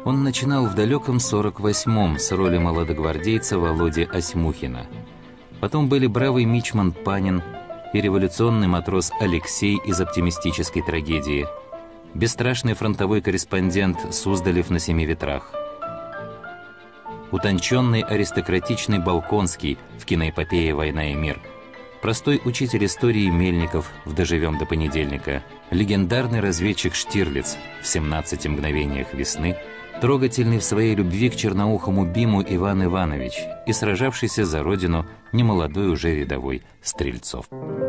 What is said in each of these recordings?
Он начинал в далеком 48-м с роли молодогвардейца Володи Осьмухина. Потом были бравый мичман Панин и революционный матрос Алексей из оптимистической трагедии, бесстрашный фронтовой корреспондент Суздалев на семи ветрах, утонченный аристократичный Болконский в киноэпопее «Война и мир», простой учитель истории Мельников в «Доживем до понедельника», легендарный разведчик Штирлиц в «17 мгновениях весны», трогательный в своей любви к черноухому Биму Иван Иванович и сражавшийся за родину немолодой уже рядовой Стрельцов.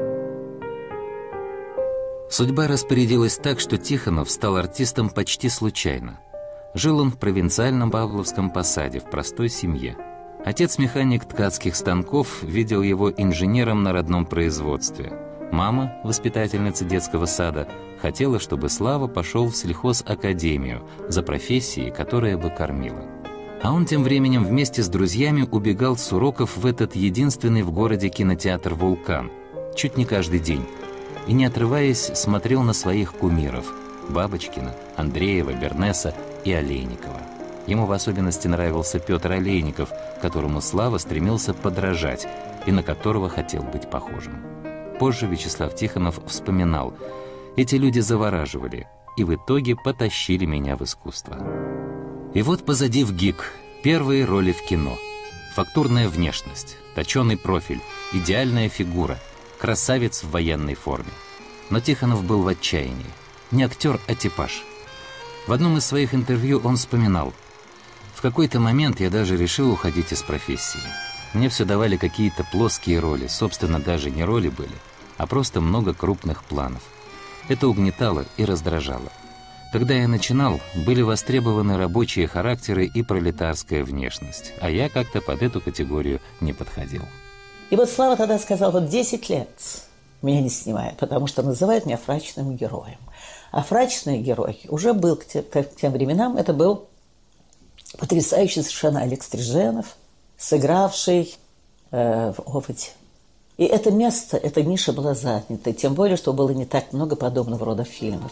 Судьба распорядилась так, что Тихонов стал артистом почти случайно. Жил он в провинциальном Павловском посаде в простой семье. Отец, механик ткацких станков, видел его инженером на родном производстве. Мама, воспитательница детского сада, хотела, чтобы Слава пошел в сельхозакадемию за профессией, которая бы кормила. А он тем временем вместе с друзьями убегал с уроков в этот единственный в городе кинотеатр «Вулкан» чуть не каждый день. И, не отрываясь, смотрел на своих кумиров – Бабочкина, Андреева, Бернеса и Олейникова. Ему в особенности нравился Петр Олейников, которому Слава стремился подражать и на которого хотел быть похожим. Позже Вячеслав Тихонов вспоминал: «Эти люди завораживали и в итоге потащили меня в искусство». И вот позади ВГИК первые роли в кино. Фактурная внешность, точеный профиль, идеальная фигура, красавец в военной форме. Но Тихонов был в отчаянии. Не актер, а типаж. В одном из своих интервью он вспоминал: «В какой-то момент я даже решил уходить из профессии. Мне все давали какие-то плоские роли, собственно, даже не роли были, а просто много крупных планов. Это угнетало и раздражало. Когда я начинал, были востребованы рабочие характеры и пролетарская внешность, а я как-то под эту категорию не подходил». И вот Слава тогда сказал: вот 10 лет меня не снимают, потому что называют меня фрачным героем. А фрачный герой уже был к тем временам, это был потрясающий совершенно Олег Стриженов, сыгравший в «Опыте». И это место, эта ниша была занята, тем более, что было не так много подобного рода фильмов.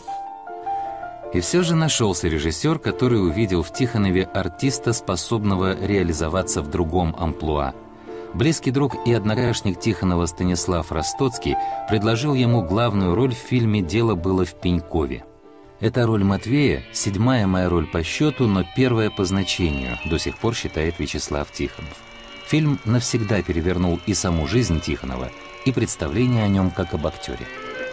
И все же нашелся режиссер, который увидел в Тихонове артиста, способного реализоваться в другом амплуа. Близкий друг и однокашник Тихонова Станислав Ростоцкий предложил ему главную роль в фильме «Дело было в Пенькове». Эта роль Матвея – 7-я моя роль по счету, но 1-я по значению, до сих пор считает Вячеслав Тихонов. Фильм навсегда перевернул и саму жизнь Тихонова, и представление о нем как об актере.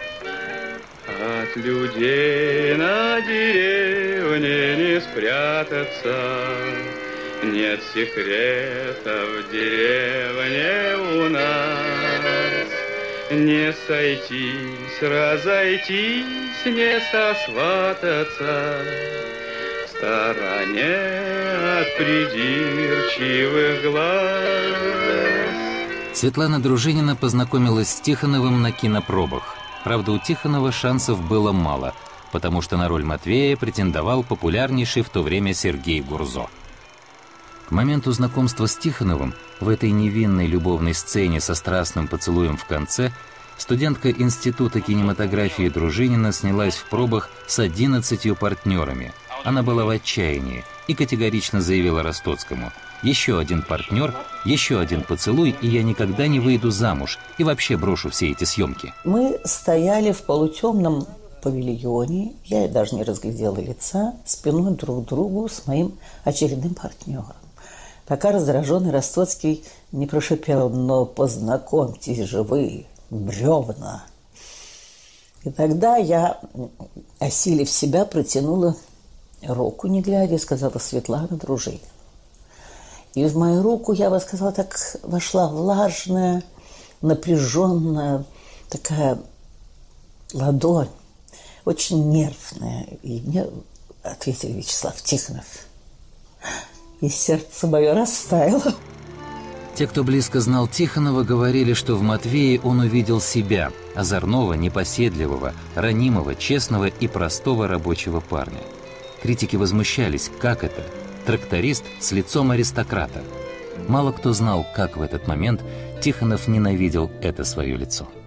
От людей на деревне не спрятаться, нет секрета в деревне у нас. Не сойтись, разойтись, не сосвататься в стороне от придирчивых глаз. Светлана Дружинина познакомилась с Тихоновым на кинопробах. Правда, у Тихонова шансов было мало, потому что на роль Матвея претендовал популярнейший в то время Сергей Гурзо. К моменту знакомства с Тихоновым в этой невинной любовной сцене со страстным поцелуем в конце студентка Института кинематографии Дружинина снялась в пробах с 11 партнерами. Она была в отчаянии и категорично заявила Ростоцкому: «Еще один партнер, еще один поцелуй, и я никогда не выйду замуж и вообще брошу все эти съемки». Мы стояли в полутемном павильоне, я даже не разглядела лица, спиной друг к другу с моим очередным партнером. Пока раздраженный Ростоцкий не прошипел: «Но познакомьтесь же вы, бревна». И тогда я, осилив себя, протянула руку, не глядя, и сказала: «Светлана Дружинина». И в мою руку, я бы сказала, так вошла влажная, напряженная такая ладонь, очень нервная. И мне ответил Вячеслав Тихонов. И сердце мое растаяло. Те, кто близко знал Тихонова, говорили, что в Матвее он увидел себя, озорного, непоседливого, ранимого, честного и простого рабочего парня. Критики возмущались: как это? Тракторист с лицом аристократа. Мало кто знал, как в этот момент Тихонов ненавидел это свое лицо.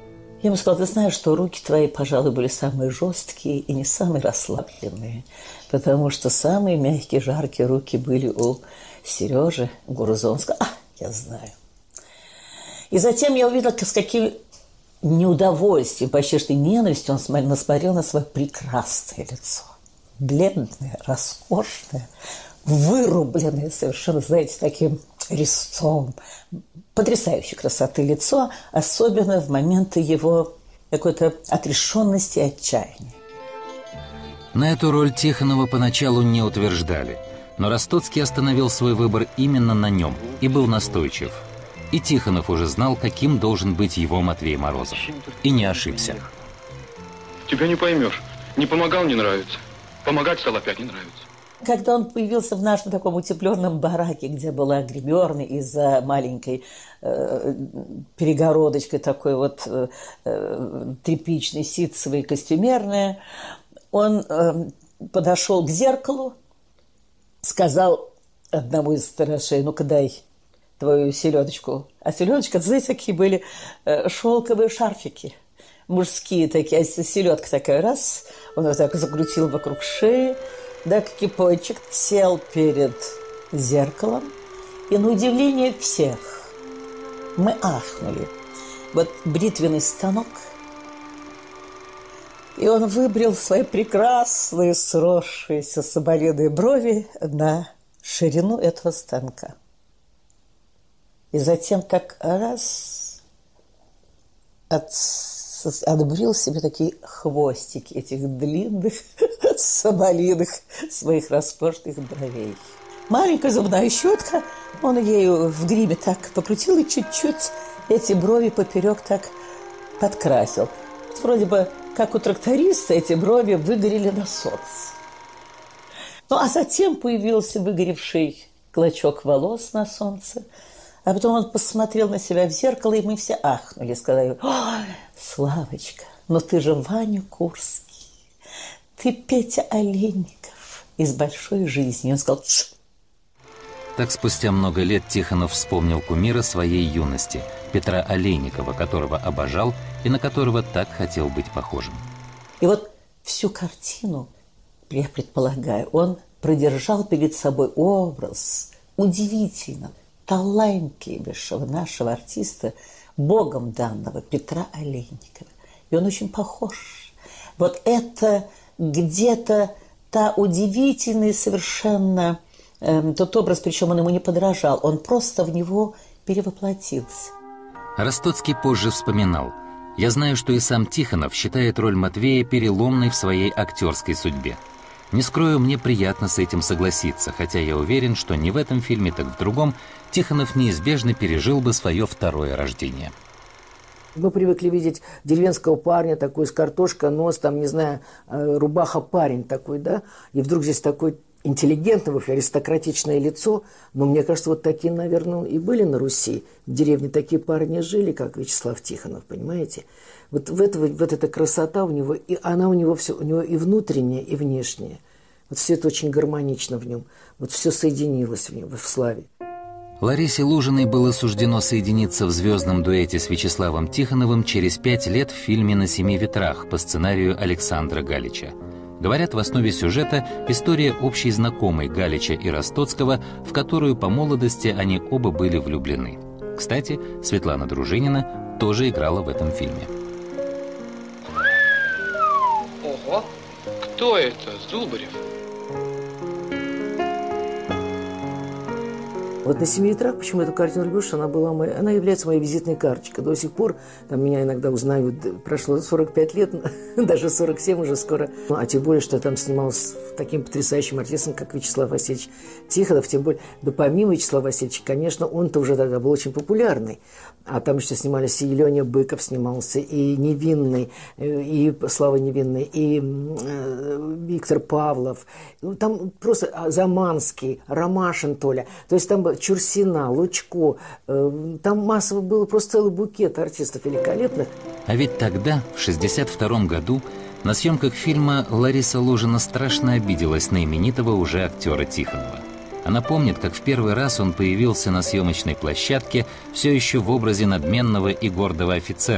Я ему сказала: ты знаешь, что руки твои, пожалуй, были самые жесткие и не самые расслабленные, потому что самые мягкие, жаркие руки были у Сережи Гурзова. Он сказал: я знаю. И затем я увидела, с каким неудовольствием, почти что ненавистью он смотрел на свое прекрасное лицо. Бледное, роскошное, вырубленное совершенно, знаете, таким резцом. Потрясающей красоты лицо, особенно в моменты его какой-то отрешенности и отчаяния. На эту роль Тихонова поначалу не утверждали, но Ростоцкий остановил свой выбор именно на нем и был настойчив. И Тихонов уже знал, каким должен быть его Матвей Морозов. И не ошибся. Тебя не поймешь. Не помогал — не нравится. Помогать стал — опять не нравится. Когда он появился в нашем таком утепленном бараке, где была гримерная и за маленькой перегородочкой такой вот тряпичной, ситцевой, костюмерная, он подошел к зеркалу, сказал одному из сторожей: ну-ка дай твою селедочку. А селедочка, знаете, такие были шелковые шарфики, мужские такие, а селедка такая, раз, он вот так закрутил вокруг шеи, да, кипойчик, сел перед зеркалом, и на удивление всех мы ахнули. Вот бритвенный станок, и он выбрил свои прекрасные, сросшиеся соболиные брови на ширину этого станка. И затем так раз отбрил себе такие хвостики этих длинных, соболиных своих роскошных бровей. Маленькая зубная щетка, он ею в гриме так покрутил и чуть-чуть эти брови поперек так подкрасил. Вроде бы, как у тракториста, эти брови выгорели на солнце. Ну, а затем появился выгоревший клочок волос на солнце. А потом он посмотрел на себя в зеркало, и мы все ахнули, сказали: «Ой, Славочка, но ты же Ваня Курский, ты Петя Олейников из «Большой жизни». И он сказал: «Тш». Так спустя много лет Тихонов вспомнил кумира своей юности, Петра Олейникова, которого обожал и на которого так хотел быть похожим. И вот всю картину, я предполагаю, он продержал перед собой образ удивительно талантливейшего нашего артиста, богом данного Петра Олейникова. И он очень похож. Вот это где-то та удивительная совершенно тот образ, причем он ему не подражал, он просто в него перевоплотился. Ростоцкий позже вспоминал: «Я знаю, что и сам Тихонов считает роль Матвея переломной в своей актерской судьбе. Не скрою, мне приятно с этим согласиться, хотя я уверен, что не в этом фильме, так в другом Тихонов неизбежно пережил бы свое второе рождение». Мы привыкли видеть деревенского парня такой с картошкой, нос, там, не знаю, рубаха парень такой, да, и вдруг здесь такой интеллигентное, аристократичное лицо. Но мне кажется, вот такие, наверное, и были на Руси. В деревне такие парни жили, как Вячеслав Тихонов, понимаете? Вот эта красота у него, и она у него все, у него и внутренняя, и внешняя. Вот все это очень гармонично в нем. Вот все соединилось в нем, в Славе. Ларисе Лужиной было суждено соединиться в звездном дуэте с Вячеславом Тихоновым через 5 лет в фильме «На семи ветрах» по сценарию Александра Галича. Говорят, в основе сюжета история общей знакомой Галича и Ростоцкого, в которую по молодости они оба были влюблены. Кстати, Светлана Дружинина тоже играла в этом фильме. Ого! Кто это? Зубарев? Вот «На семи ветрах», почему эту картину люблю, что она является моей визитной карточкой. До сих пор там меня иногда узнают, прошло 45 лет, даже 47 уже скоро. А тем более, что я там снималась с таким потрясающим артистом, как Вячеслав Васильевич Тихонов. Тем более, да помимо Вячеслава Васильевича, конечно, он-то уже тогда был очень популярный. А там еще снимались и Леня Быков снимался, и Невинный, и Слава Невинный, и Виктор Павлов. Там просто Заманский, Ромашин Толя. То есть там Чурсина, Лучко. Там массово было просто целый букет артистов великолепных. А ведь тогда, в 1962 году, на съемках фильма Лариса Лужина страшно обиделась на именитого уже актера Тихонова. Она помнит, как в первый раз он появился на съемочной площадке все еще в образе надменного и гордого офицера,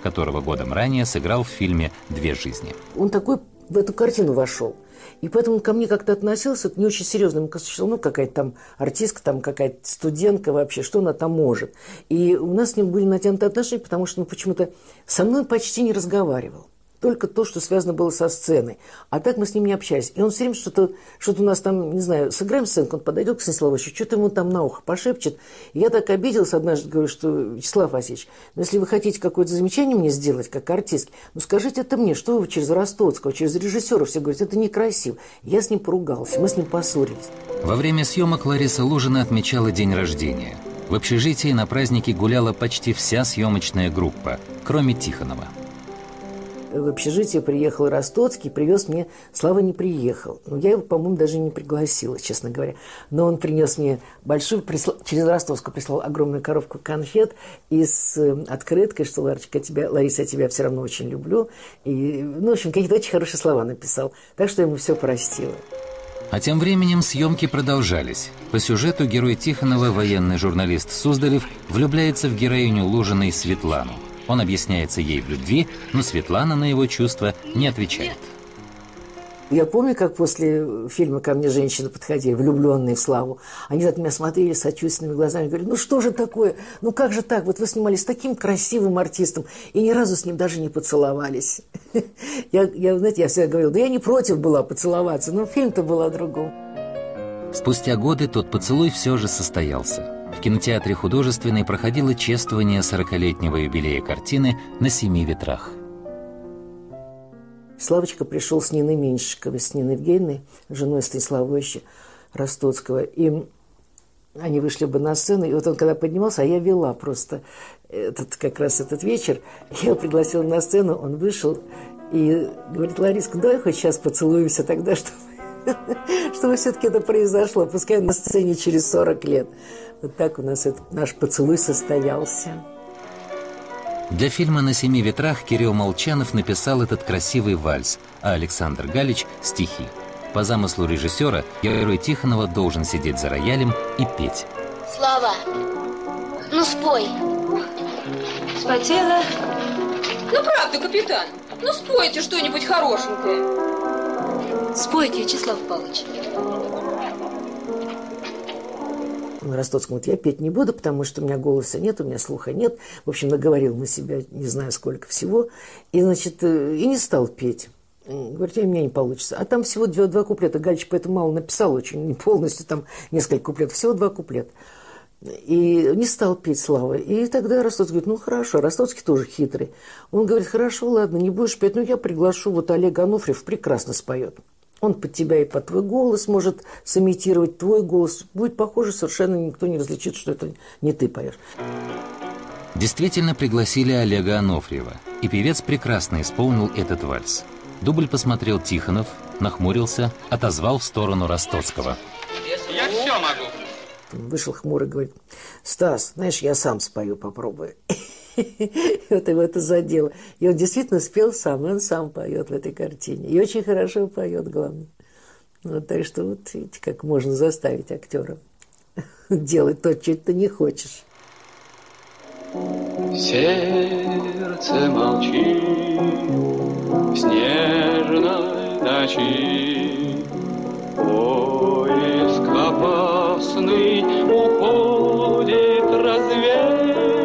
которого годом ранее сыграл в фильме «Две жизни». Он такой в эту картину вошел. И поэтому он ко мне как-то относился не очень серьезно. Ему казалось, что какая-то там артистка, там какая-то студентка вообще, что она там может. И у нас с ним были натянутые отношения, потому что почему-то со мной почти не разговаривал. Только то, что связано было со сценой. А так мы с ним не общались. И он все время что-то у нас там, не знаю, сыграем сценку, он подойдет к Станиславу Васильевичу, что-то ему там на ухо пошепчет. И я так обиделась однажды, говорю, что Вячеслав Васильевич, если вы хотите какое-то замечание мне сделать, как артистке, скажите это мне, что вы через Ростоцкого, через режиссера все говорите, это некрасиво. Я с ним поругался, мы с ним поссорились. Во время съемок Лариса Лужина отмечала день рождения. В общежитии на празднике гуляла почти вся съемочная группа, кроме Тихонова. В общежитие приехал Ростоцкий, привез мне... Слава не приехал. Я его, по-моему, даже не пригласила, честно говоря. Но он принес мне большую... через Ростовскую прислал огромную коробку конфет и с открыткой, что, Лариса, я тебя все равно очень люблю. И, в общем, какие-то очень хорошие слова написал. Так что я ему все простила. А тем временем съемки продолжались. По сюжету герой Тихонова, военный журналист Суздалев, влюбляется в героиню Лужиной Светлану. Он объясняется ей в любви, но Светлана на его чувства не отвечает. Я помню, как после фильма ко мне женщины подходили, влюбленные в Славу. Они так меня смотрели сочувственными глазами, говорили, что же такое, как же так, вот вы снимались с таким красивым артистом, и ни разу с ним даже не поцеловались. Я всегда говорила, я не против была поцеловаться, но фильм-то был о другом. Спустя годы тот поцелуй все же состоялся. В кинотеатре «Художественный» проходило чествование 40-летнего юбилея картины «На семи ветрах». Славочка пришел с Ниной Меньшиковой, с Ниной Евгеньевной, женой Станислава Васильевича Ростоцкого. И они вышли бы на сцену, и вот он когда поднимался, а я вела просто как раз этот вечер, я его пригласила на сцену, он вышел и говорит, Лариска, давай хоть сейчас поцелуемся тогда, чтобы все-таки это произошло, пускай на сцене через 40 лет. Вот так у нас наш поцелуй состоялся. Для фильма «На семи ветрах» Кирилл Молчанов написал этот красивый вальс, а Александр Галич – стихи. По замыслу режиссера, герой Тихонова должен сидеть за роялем и петь. Слава, спой. Вспотела? Правда, капитан, спойте что-нибудь хорошенькое. Спойте, Вячеслав Павлович. Ростоцкому говорит, я петь не буду, потому что у меня голоса нет, у меня слуха нет. В общем, наговорил на себя не знаю сколько всего. И, и не стал петь. Говорит, у меня не получится. А там всего два куплета. Галич поэтому мало написал, очень не полностью, там несколько куплетов. Всего 2 куплета. И не стал петь Слава. И тогда Ростоцкий говорит, хорошо. Ростоцкий тоже хитрый. Он говорит, хорошо, ладно, не будешь петь, я приглашу, Олег Анофриев прекрасно споет. Он под тебя и под твой голос может сымитировать твой голос. Будет похоже, совершенно никто не различит, что это не ты поешь. Действительно пригласили Олега Анофриева, и певец прекрасно исполнил этот вальс. Дубль посмотрел Тихонов, нахмурился, отозвал в сторону Ростоцкого. Я все могу. Вышел хмурый, говорит, Стас, знаешь, я сам спою, попробую. Вот его это задело. И он действительно спел сам, и он сам поет в этой картине. И очень хорошо поет, главное. Так что видите, как можно заставить актера делать то, что ты не хочешь. Сердце молчит в снежной ночи, поиск опасный уходит разведка.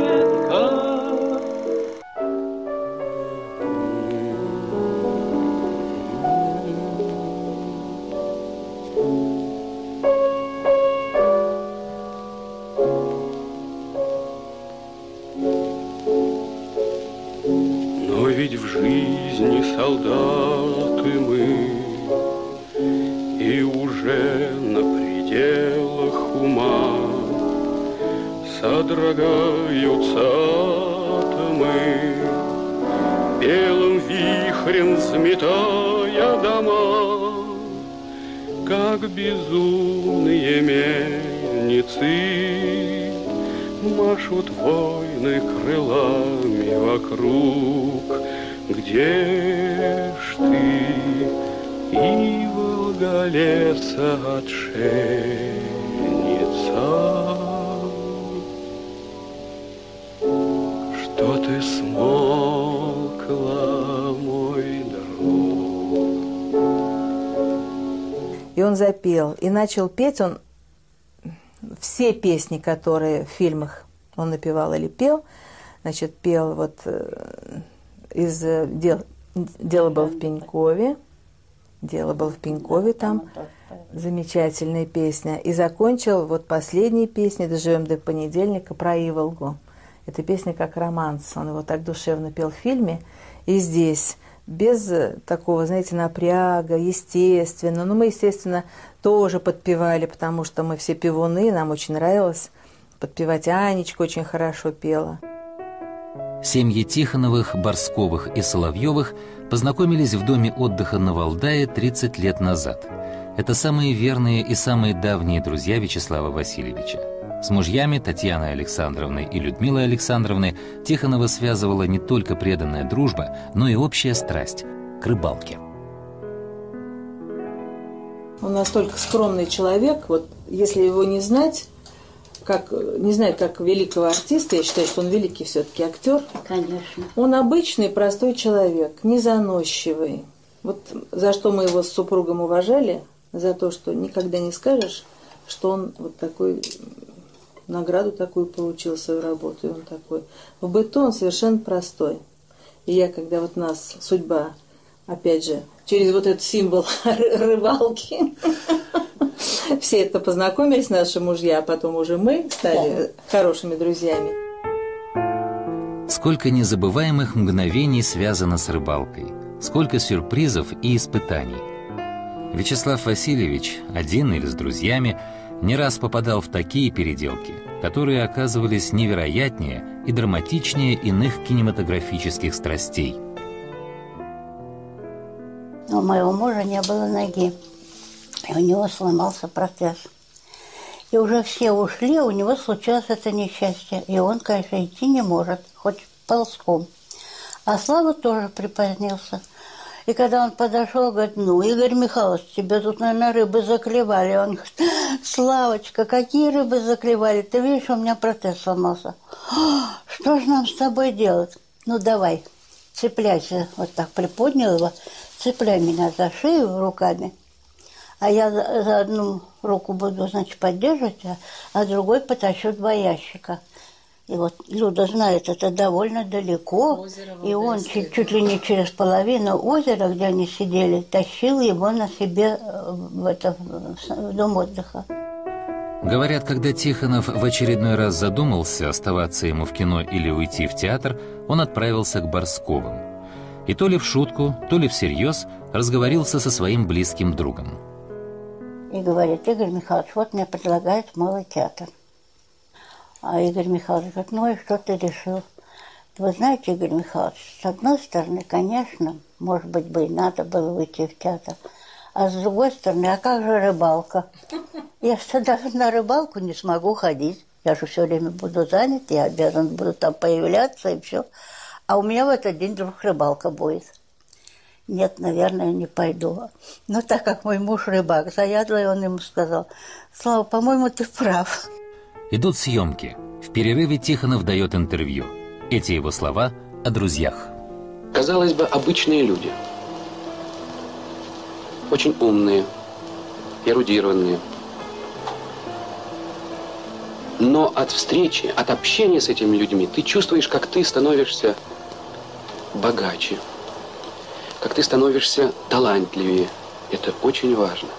Но ведь в жизни солдаты мы, и уже на пределах ума содрогаются атомы, белым вихрем взметая дома, как безумные мельницы машут войны крылами вокруг. Где ж ты, и Волголеса отшельница? Что ты смолкла, мой друг. И он запел, и начал петь он все песни, которые в фильмах он напевал или пел. Значит, пел вот из «Дело было в Пенькове». «Дело было в Пенькове» там замечательная песня. И закончил вот последней песней «Доживем до понедельника» про Иволгу. Эта песня как романс. Он его так душевно пел в фильме. И здесь без такого, знаете, напряга, естественно. Но мы, естественно, тоже подпевали, потому что мы все певуны, нам очень нравилось подпевать. Анечка очень хорошо пела. Семьи Тихоновых, Борсковых и Соловьевых познакомились в доме отдыха на Валдае 30 лет назад. Это самые верные и самые давние друзья Вячеслава Васильевича. С мужьями Татьяной Александровной и Людмилой Александровной Тихонова связывала не только преданная дружба, но и общая страсть к рыбалке. Он настолько скромный человек, вот если его не знать, как великого артиста, я считаю, что он великий все-таки актер. Конечно. Он обычный, простой человек, не заносчивый. Вот за что мы его с супругом уважали, за то, что никогда не скажешь, что он вот такой, награду такую получил свою работу, и он такой. В быту он совершенно простой. И я, когда вот нас судьба, опять же, через вот этот символ рыбалки, все это познакомились, наши мужья, а потом уже мы стали хорошими друзьями. Сколько незабываемых мгновений связано с рыбалкой, сколько сюрпризов и испытаний. Вячеслав Васильевич, один или с друзьями, не раз попадал в такие переделки, которые оказывались невероятнее и драматичнее иных кинематографических страстей. У моего мужа не было ноги, и у него сломался протез. И уже все ушли, у него случилось это несчастье. И он, конечно, идти не может, хоть ползком. А Слава тоже припозднился. И когда он подошел, говорит: ну, Игорь Михайлович, тебя тут, наверное, рыбы заклевали. Он говорит: Славочка, какие рыбы заклевали? Ты видишь, у меня протез сломался. Что же нам с тобой делать? Ну, давай, цепляйся. Вот так приподнял его, цепляй меня за шею руками. А я за одну руку буду, значит, поддерживать, а другой потащу 2 ящика. И вот Люда знает, это довольно далеко. Озеро, и он чуть ли не через половину озера, где они сидели, тащил его на себе в дом отдыха. Говорят, когда Тихонов в очередной раз задумался, оставаться ему в кино или уйти в театр, он отправился к Борсковым. И то ли в шутку, то ли всерьез разговорился со своим близким другом. И говорит: Игорь Михайлович, вот мне предлагают Малый театр. А Игорь Михайлович говорит: ну и что ты решил? Вы знаете, Игорь Михайлович, с одной стороны, конечно, может быть, бы и надо было выйти в театр. А с другой стороны, а как же рыбалка? Я что, даже на рыбалку не смогу ходить. Я же все время буду занят, я обязан буду там появляться и все. А у меня в этот день вдруг рыбалка будет. Нет, наверное, не пойду. Но так как мой муж рыбак заядлый, он ему сказал: Слава, по-моему, ты прав. Идут съемки. В перерыве Тихонов дает интервью. Эти его слова о друзьях. Казалось бы, обычные люди. Очень умные, эрудированные. Но от встречи, от общения с этими людьми ты чувствуешь, как ты становишься богаче, как ты становишься талантливее. Это очень важно.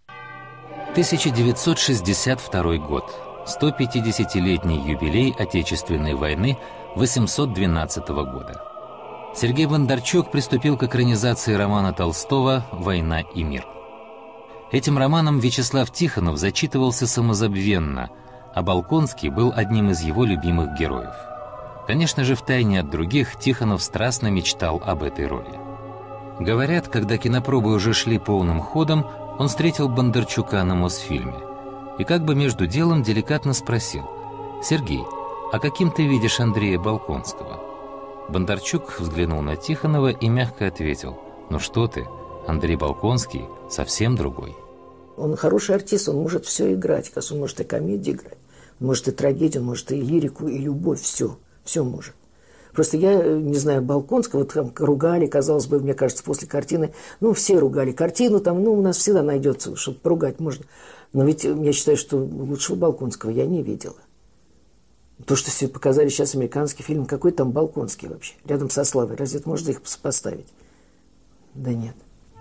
1962 год. 150-летний юбилей Отечественной войны 812 года. Сергей Бондарчук приступил к экранизации романа Толстого «Война и мир». Этим романом Вячеслав Тихонов зачитывался самозабвенно, а Болконский был одним из его любимых героев. Конечно же, втайне от других Тихонов страстно мечтал об этой роли. Говорят, когда кинопробы уже шли полным ходом, он встретил Бондарчука на Мосфильме и как бы между делом деликатно спросил: «Сергей, а каким ты видишь Андрея Болконского?» Бондарчук взглянул на Тихонова и мягко ответил: «Ну что ты, Андрей Болконский совсем другой». Он хороший артист, он может все играть, он может и комедию играть, он может и трагедию, он может и лирику, и любовь, все может. Просто я, не знаю, Болконского там ругали, казалось бы, мне кажется, после картины, ну, все ругали картину, там, ну, у нас всегда найдется, чтобы поругать можно. Но ведь я считаю, что лучшего Болконского я не видела. То, что себе показали сейчас американский фильм, какой там Болконский вообще, рядом со Славой, разве это можно их сопоставить? Да нет.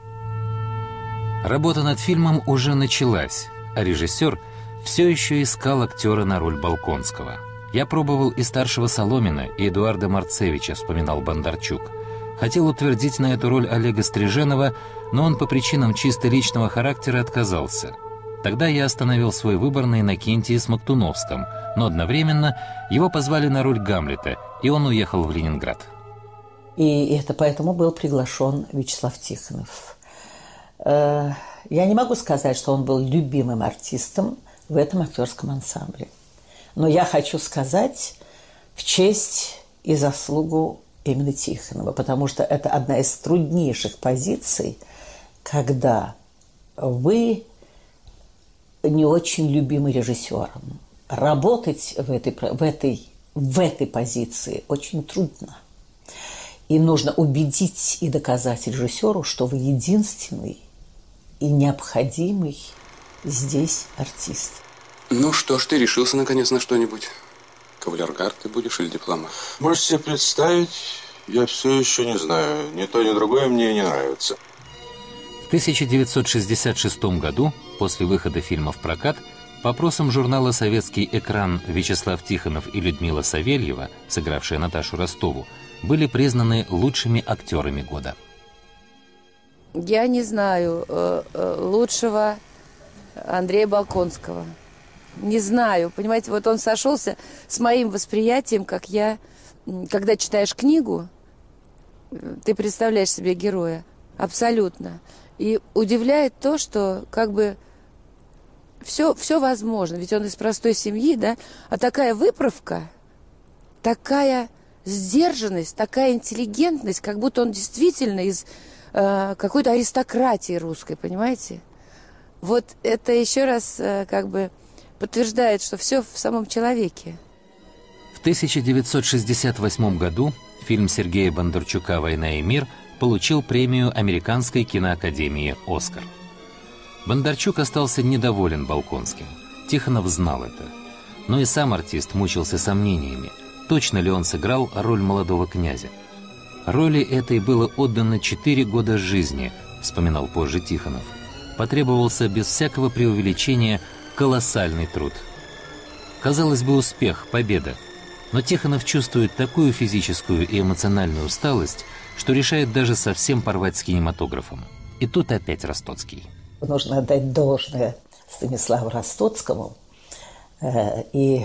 Работа над фильмом уже началась, а режиссер все еще искал актера на роль Болконского. «Я пробовал и старшего Соломина, и Эдуарда Марцевича», — вспоминал Бондарчук. Хотел утвердить на эту роль Олега Стриженова, но он по причинам чисто личного характера отказался. Тогда я остановил свой выбор на Иннокентии Смоктуновском, но одновременно его позвали на роль Гамлета, и он уехал в Ленинград. И это поэтому был приглашен Вячеслав Тихонов. Я не могу сказать, что он был любимым артистом в этом актерском ансамбле. Но я хочу сказать в честь и заслугу именно Тихонова, потому что это одна из труднейших позиций, когда вы не очень любимы режиссером. Работать в этой позиции очень трудно. И нужно убедить и доказать режиссеру, что вы единственный и необходимый здесь артист. Ну что ж, ты решился наконец на что-нибудь? Кавалергард ты будешь или дипломат? Можете себе представить, я все еще не знаю. Ни то, ни другое мне не нравится. В 1966 году, после выхода фильма в прокат, по опросам журнала «Советский экран» Вячеслав Тихонов и Людмила Савельева, сыгравшие Наташу Ростову, были признаны лучшими актерами года. Я не знаю лучшего Андрея Болконского. Не знаю, понимаете, вот он сошелся с моим восприятием, как я, когда читаешь книгу, ты представляешь себе героя, абсолютно. И удивляет то, что как бы все возможно, ведь он из простой семьи, да, а такая выправка, такая сдержанность, такая интеллигентность, как будто он действительно из какой-то аристократии русской, понимаете? Вот это еще раз как бы подтверждает, что все в самом человеке. В 1968 году фильм Сергея Бондарчука «Война и мир» получил премию Американской киноакадемии «Оскар». Бондарчук остался недоволен Болконским. Тихонов знал это. Но и сам артист мучился сомнениями, точно ли он сыграл роль молодого князя. Роли этой было отдано 4 года жизни, вспоминал позже Тихонов. Потребовался без всякого преувеличения колоссальный труд. Казалось бы, успех, победа. Но Тихонов чувствует такую физическую и эмоциональную усталость, что решает даже совсем порвать с кинематографом. И тут опять Ростоцкий. Нужно отдать должное Станиславу Ростоцкому. И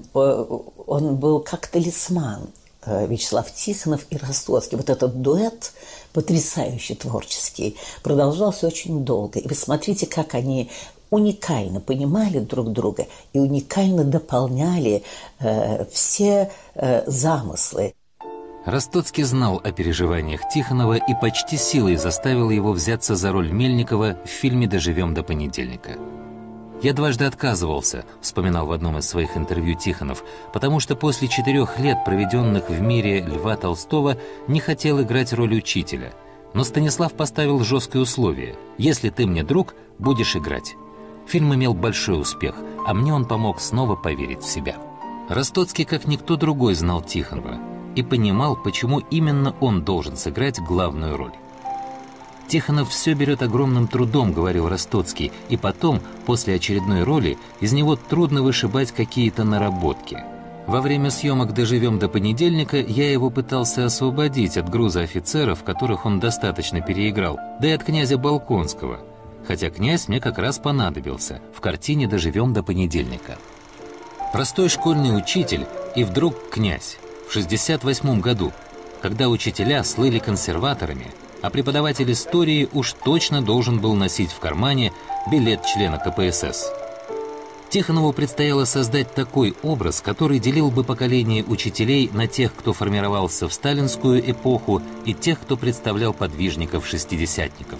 он был как талисман. Вячеслав Тихонов и Ростоцкий. Вот этот дуэт потрясающий, творческий, продолжался очень долго. И вы смотрите, как они уникально понимали друг друга и уникально дополняли все замыслы. Ростоцкий знал о переживаниях Тихонова и почти силой заставил его взяться за роль Мельникова в фильме «Доживем до понедельника». «Я дважды отказывался», — вспоминал в одном из своих интервью Тихонов, «потому что после 4 лет, проведенных в мире Льва Толстого, не хотел играть роль учителя. Но Станислав поставил жесткое условие: «Если ты мне друг, будешь играть». Фильм имел большой успех, а мне он помог снова поверить в себя». Ростоцкий, как никто другой, знал Тихонова и понимал, почему именно он должен сыграть главную роль. «Тихонов все берет огромным трудом», — говорил Ростоцкий, «и потом, после очередной роли, из него трудно вышибать какие-то наработки. Во время съемок «Доживем до понедельника» я его пытался освободить от груза офицеров, которых он достаточно переиграл, да и от князя Болконского. Хотя князь мне как раз понадобился в картине «Доживем до понедельника». Простой школьный учитель и вдруг князь. В 1968 году, когда учителя слыли консерваторами, а преподаватель истории уж точно должен был носить в кармане билет члена КПСС. Тихонову предстояло создать такой образ, который делил бы поколение учителей на тех, кто формировался в сталинскую эпоху, и тех, кто представлял подвижников-шестидесятников.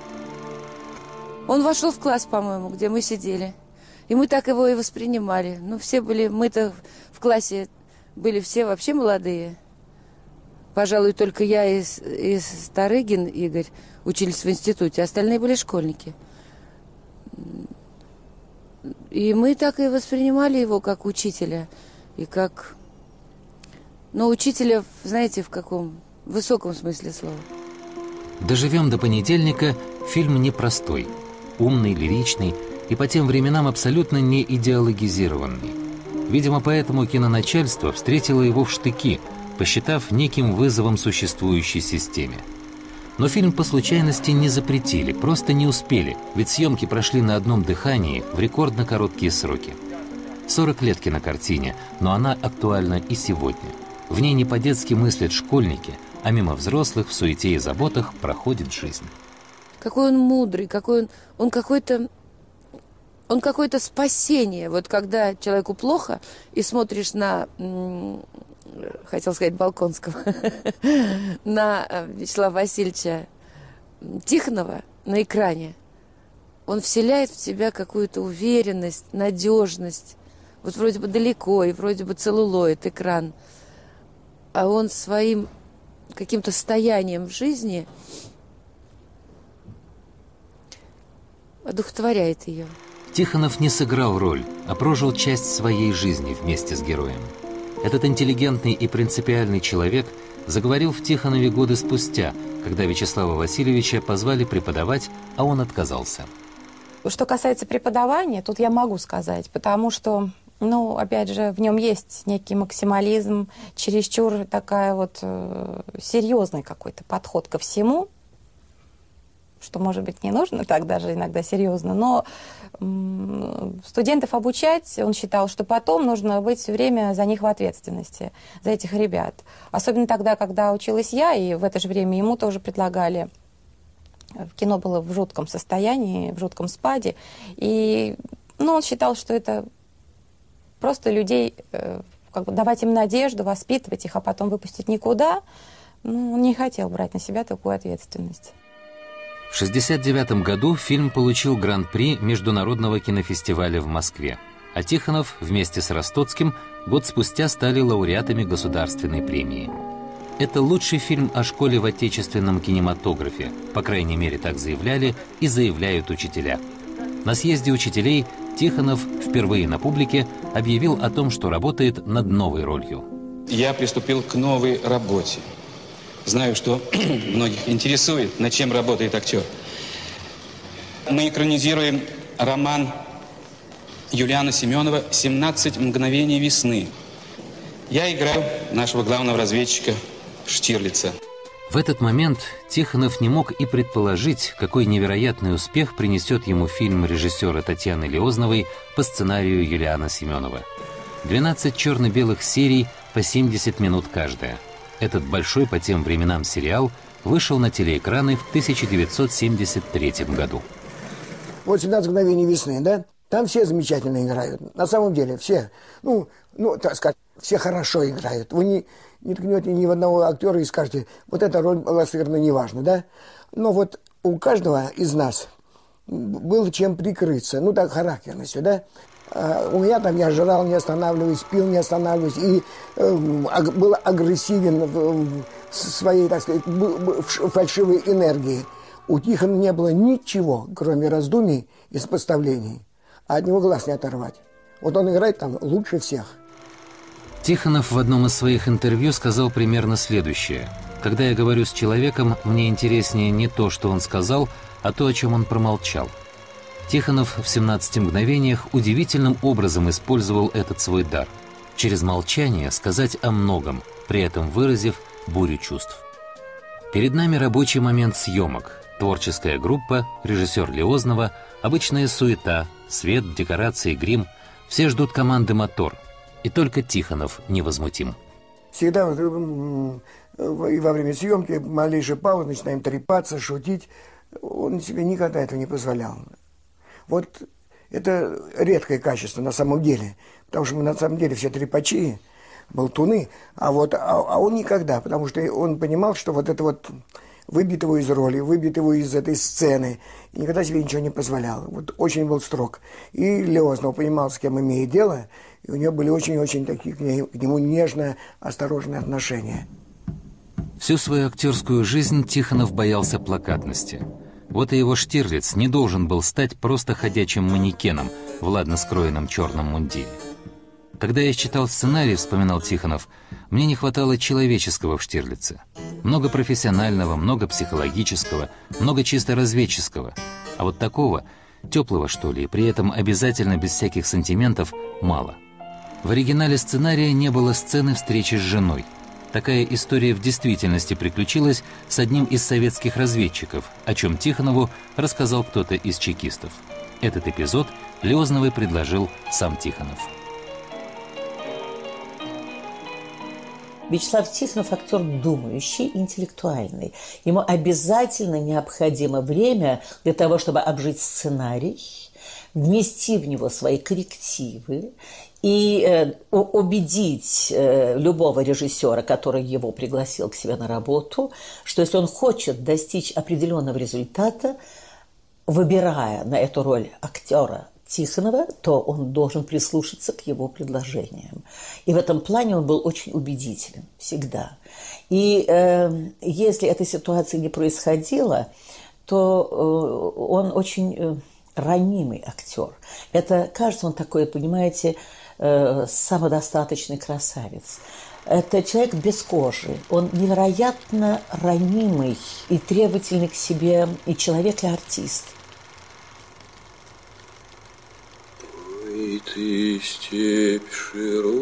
Он вошел в класс, по-моему, где мы сидели. И мы так его и воспринимали. Ну, все были, мы-то в классе были все вообще молодые. пожалуй, только я и Старыгин Игорь учились в институте, остальные были школьники. И мы так и воспринимали его как учителя. И как... Но учителя, знаете, в каком высоком смысле слова. «Доживем до понедельника» – фильм непростой, умный, лиричный и по тем временам абсолютно не идеологизированный. Видимо, поэтому киноначальство встретило его в штыки, посчитав неким вызовом существующей системе. Но фильм по случайности не запретили, просто не успели, ведь съемки прошли на одном дыхании в рекордно короткие сроки. 40 лет кинокартине, но она актуальна и сегодня. В ней не по-детски мыслят школьники, а мимо взрослых в суете и заботах проходит жизнь. Какой он мудрый, какой он какой-то спасение. Вот когда человеку плохо, и смотришь на, хотел сказать, Балконского, на Вячеслава Васильевича Тихонова на экране, он вселяет в тебя какую-то уверенность, надежность. Вот вроде бы далеко, и вроде бы целлулоид, экран. А он своим каким-то состоянием в жизни одухотворяет ее. Тихонов не сыграл роль, а прожил часть своей жизни вместе с героем. Этот интеллигентный и принципиальный человек заговорил в Тихонове годы спустя, когда Вячеслава Васильевича позвали преподавать, а он отказался. Что касается преподавания, тут я могу сказать, потому что, опять же, в нем есть некий максимализм, чересчур такая вот серьезный какой-то подход ко всему, что, может быть, не нужно так даже иногда серьезно, но студентов обучать, он считал, что потом нужно быть все время за них в ответственности, за этих ребят. Особенно тогда, когда училась я, и в это же время ему тоже предлагали. Кино было в жутком состоянии, в жутком спаде, и он считал, что это просто людей, давать им надежду, воспитывать их, а потом выпустить никуда. Он не хотел брать на себя такую ответственность. В 1969 году фильм получил гран-при Международного кинофестиваля в Москве, а Тихонов вместе с Ростоцким год спустя стали лауреатами государственной премии. Это лучший фильм о школе в отечественном кинематографе, по крайней мере, так заявляли и заявляют учителя. На съезде учителей Тихонов впервые на публике объявил о том, что работает над новой ролью. Я приступил к новой работе. Знаю, что многих интересует, над чем работает актер. Мы экранизируем роман Юлиана Семенова «17 мгновений весны». Я играю нашего главного разведчика Штирлица. В этот момент Тихонов не мог и предположить, какой невероятный успех принесет ему фильм режиссера Татьяны Лиозновой по сценарию Юлиана Семенова. 12 черно-белых серий по 70 минут каждая. Этот большой по тем временам сериал вышел на телеэкраны в 1973 году. Вот «17 мгновений весны», да? Там все замечательно играют. На самом деле все. Так сказать, все хорошо играют. Вы не ткнете ни в одного актера и скажете, вот эта роль была совершенно неважна, да? Но вот у каждого из нас было чем прикрыться. Так характерностью, да? У меня там я жрал, не останавливаюсь, пил, не останавливаюсь, и был агрессивен в своей, так сказать, фальшивой энергии. У Тихонова не было ничего, кроме раздумий и сопоставлений. А от него глаз не оторвать. Вот он играет там лучше всех. Тихонов в одном из своих интервью сказал примерно следующее. «Когда я говорю с человеком, мне интереснее не то, что он сказал, а то, о чем он промолчал». Тихонов в «17 мгновениях» удивительным образом использовал этот свой дар. Через молчание сказать о многом, при этом выразив бурю чувств. Перед нами рабочий момент съемок. Творческая группа, режиссер Лиознова, обычная суета, свет, декорации, грим. Все ждут команды «Мотор». И только Тихонов невозмутим. Всегда и во время съемки малейшая пауза, начинаем трепаться, шутить. Он себе никогда этого не позволял. Вот это редкое качество на самом деле. Потому что мы на самом деле все трепачи, болтуны. А он никогда, потому что он понимал, что вот это вот выбит его из роли, выбит его из этой сцены. И никогда себе ничего не позволял. Вот очень был строг. И Лиознов понимал, с кем имеет дело. И у него были очень-очень такие к нему нежно осторожные отношения. Всю свою актерскую жизнь Тихонов боялся плакатности. Вот и его Штирлиц не должен был стать просто ходячим манекеном в ладно скроенном черном мундире. Когда я читал сценарий, вспоминал Тихонов, мне не хватало человеческого в Штирлице. Много профессионального, много психологического, много чисто разведческого. А вот такого, теплого что ли, и при этом обязательно без всяких сантиментов, мало. В оригинале сценария не было сцены встречи с женой. Такая история в действительности приключилась с одним из советских разведчиков, о чем Тихонову рассказал кто-то из чекистов. Этот эпизод Лёзновой предложил сам Тихонов. Вячеслав Тихонов – актер думающий, интеллектуальный. Ему обязательно необходимо время для того, чтобы обжить сценарий, внести в него свои коррективы и убедить любого режиссера, который его пригласил к себе на работу, что если он хочет достичь определенного результата, выбирая на эту роль актера Тихонова, то он должен прислушаться к его предложениям. И в этом плане он был очень убедителен всегда. И если эта ситуация не происходила, то он очень ранимый актер. Это, кажется, он такой, понимаете, самодостаточный красавец. Это человек без кожи. Он невероятно ранимый и требовательный к себе и человек, и артист. И ты степь широкая.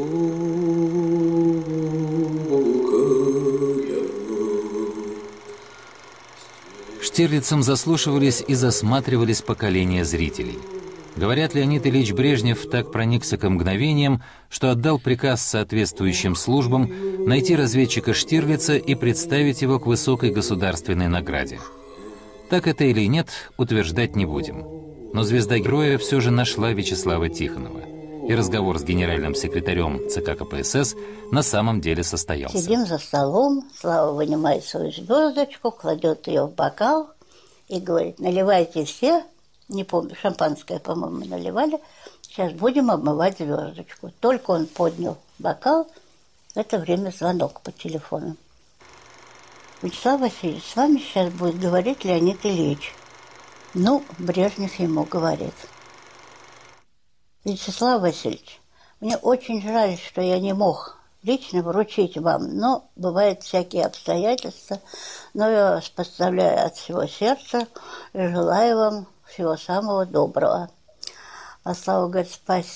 Штирлицем заслушивались и засматривались поколения зрителей. Говорят, Леонид Ильич Брежнев так проникся к мгновениям, что отдал приказ соответствующим службам найти разведчика Штирлица и представить его к высокой государственной награде. Так это или нет, утверждать не будем. Но звезда героя все же нашла Вячеслава Тихонова. И разговор с генеральным секретарем ЦК КПСС на самом деле состоялся. Сидим за столом, Слава вынимает свою звездочку, кладет ее в бокал и говорит: наливайте все, не помню, шампанское, по-моему, наливали, сейчас будем обмывать звездочку. Только он поднял бокал, в это время звонок по телефону. Вячеслав Васильевич, с вами сейчас будет говорить Леонид Ильич. Ну, Брежнев ему говорит: Вячеслав Васильевич, мне очень жаль, что я не мог лично вручить вам, но бывают всякие обстоятельства, но я вас поздравляю от всего сердца и желаю вам всего самого доброго. А Слава говорит: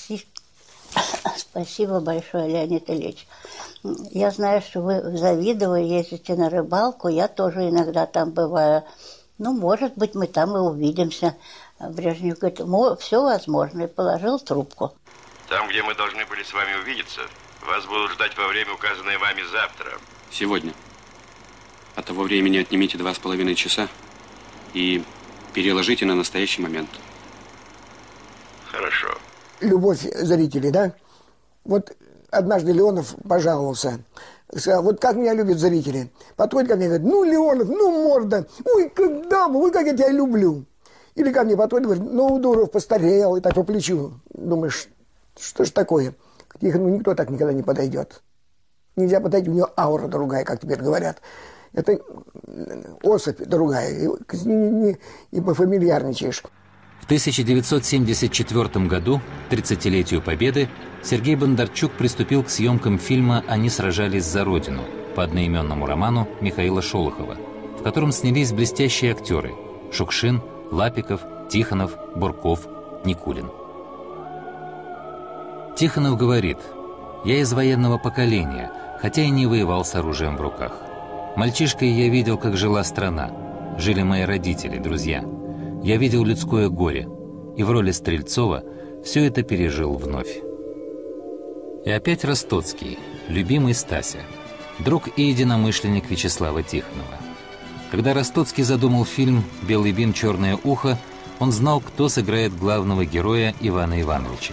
спасибо большое, Леонид Ильич. Я знаю, что вы в Завидово ездите на рыбалку, я тоже иногда там бываю. Ну, может быть, мы там и увидимся. Брежнев говорит: все возможно, и положил трубку. Там, где мы должны были с вами увидеться, вас будут ждать во время, указанное вами завтра. Сегодня. От того времени отнимите 2,5 часа и переложите на настоящий момент. Хорошо. Любовь зрителей, да? Вот однажды Леонов пожаловался. Сказал: вот как меня любят зрители. Подходит ко мне и говорит: ну, Леонов, ну, морда, ой, когда бы, ой, как я тебя люблю. Или ко мне подходит и говорит: ну, Дуров постарел, и так по плечу. Думаешь, что ж такое? К Тихонову никто так никогда не подойдет. Нельзя подойти, у него аура другая, как теперь говорят. Это особь другая, и пофамильярничаешь. В 1974 году, к 30-летию Победы, Сергей Бондарчук приступил к съемкам фильма «Они сражались за Родину» по одноименному роману Михаила Шолохова, в котором снялись блестящие актеры – Шукшин, Лапиков, Тихонов, Бурков, Никулин. Тихонов говорит: «Я из военного поколения, хотя и не воевал с оружием в руках. Мальчишкой я видел, как жила страна, жили мои родители, друзья. Я видел людское горе, и в роли Стрельцова все это пережил вновь». И опять Ростоцкий, любимый Стася, друг и единомышленник Вячеслава Тихонова. Когда Ростоцкий задумал фильм «Белый бим, черное ухо», он знал, кто сыграет главного героя Ивана Ивановича.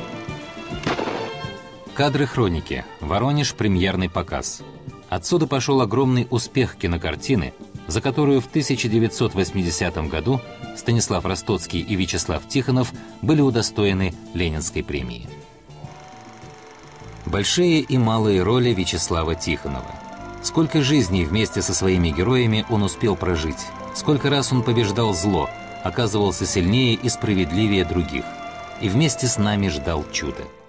Кадры хроники. Воронеж. Премьерный показ. Отсюда пошел огромный успех кинокартины, за которую в 1980 году Станислав Ростоцкий и Вячеслав Тихонов были удостоены Ленинской премии. Большие и малые роли Вячеслава Тихонова. Сколько жизней вместе со своими героями он успел прожить, сколько раз он побеждал зло, оказывался сильнее и справедливее других, и вместе с нами ждал чуда.